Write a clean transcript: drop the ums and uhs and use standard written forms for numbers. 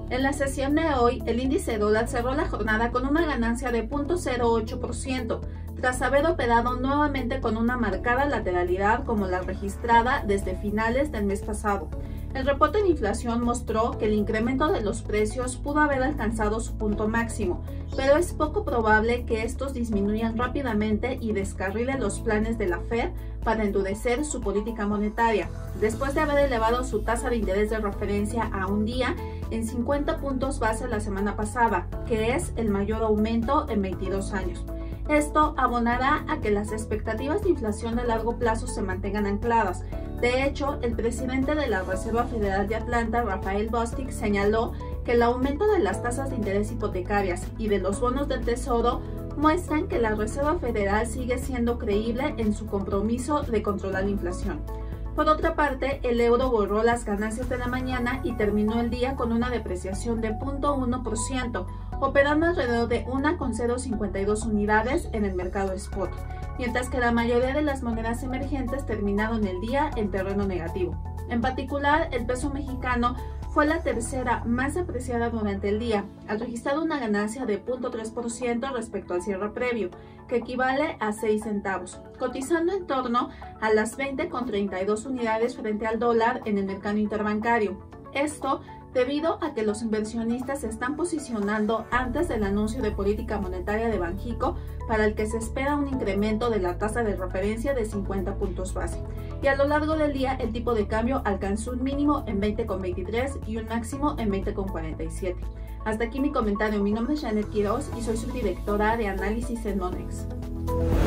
En la sesión de hoy, el índice dólar cerró la jornada con una ganancia de 0.08%, tras haber operado nuevamente con una marcada lateralidad como la registrada desde finales del mes pasado. El reporte de inflación mostró que el incremento de los precios pudo haber alcanzado su punto máximo, pero es poco probable que estos disminuyan rápidamente y descarrilen los planes de la Fed para endurecer su política monetaria, después de haber elevado su tasa de interés de referencia a un día en 50 puntos base la semana pasada, que es el mayor aumento en 22 años. Esto abonará a que las expectativas de inflación de largo plazo se mantengan ancladas. De hecho, el presidente de la Reserva Federal de Atlanta, Raphael Bostic, señaló que el aumento de las tasas de interés hipotecarias y de los bonos del Tesoro muestran que la Reserva Federal sigue siendo creíble en su compromiso de controlar la inflación. Por otra parte, el euro borró las ganancias de la mañana y terminó el día con una depreciación de 0.1%, operando alrededor de 1,052 unidades en el mercado spot, mientras que la mayoría de las monedas emergentes terminaron el día en terreno negativo. En particular, el peso mexicano fue la tercera más apreciada durante el día, al registrar una ganancia de 0.3% respecto al cierre previo, que equivale a 6 centavos, cotizando en torno a las 20,32 unidades frente al dólar en el mercado interbancario. Esto debido a que los inversionistas se están posicionando antes del anuncio de política monetaria de Banxico, para el que se espera un incremento de la tasa de referencia de 50 puntos base. Y a lo largo del día el tipo de cambio alcanzó un mínimo en 20,23 y un máximo en 20,47. Hasta aquí mi comentario. Mi nombre es Janet Quiroz y soy subdirectora de análisis en Monex.